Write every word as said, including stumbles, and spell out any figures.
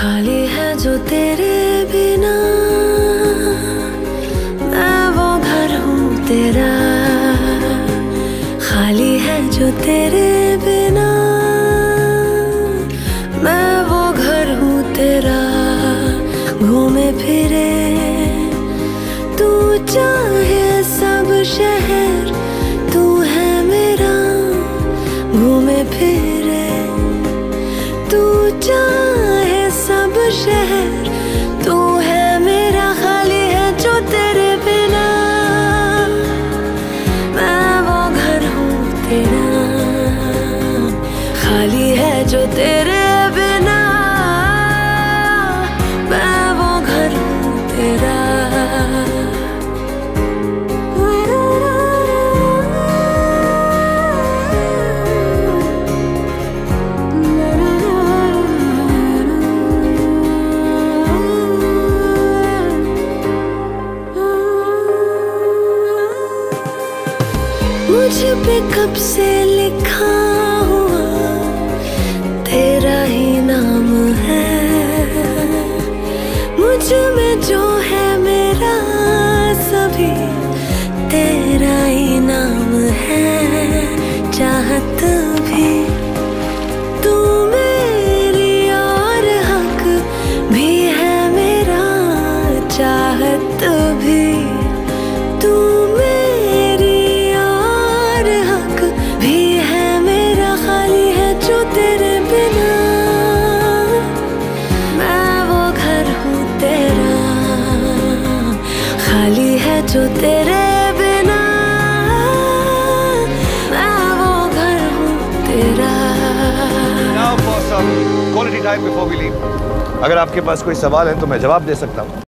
खाली है जो तेरे बिना, मैं वो घर हूँ तेरा। खाली है जो तेरे बिना, मैं वो घर हूँ तेरा। घूमे फिरे तू चाहे सब शहर, तू है मेरा। घूमे फिरे तू चाहे सब शहर, तू है मेरा। खाली है जो तेरे बिना, मैं वो घर हूँ तेरा। खाली है जो तेरे बिना, मैं वो घर हूँ तेरा। मुझ पे कब से लिखा हुआ तेरा ही नाम है। मुझ में जो है मेरा सभी तेरा ही नाम है। चाहत भी तू मेरी और हक भी है मेरा। चाहत भी तू मेरी और हक भी है मेरा। खाली है जो तेरे बिना, मैं वो घर हूँ तेरा। खाली है जो तेरे बिना, मैं वो घर हूँ तेरा। Now for some quality time before we leave. अगर आपके पास कोई सवाल है तो मैं जवाब दे सकता हूँ।